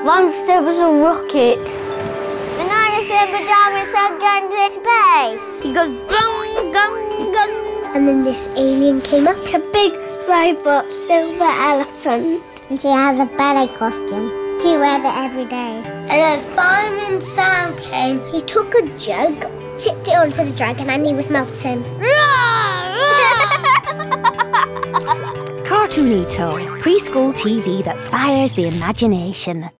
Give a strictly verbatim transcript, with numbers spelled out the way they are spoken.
Once there was a rocket. The dinosaur pajamas are going to space. He goes bung, gung, gung. And then this alien came up, a big robot silver elephant. And she has a ballet costume. She wears it every day. And then Fireman Sam came. He took a jug, tipped it onto the dragon, and he was melting. Cartoonitio, preschool T V that fires the imagination.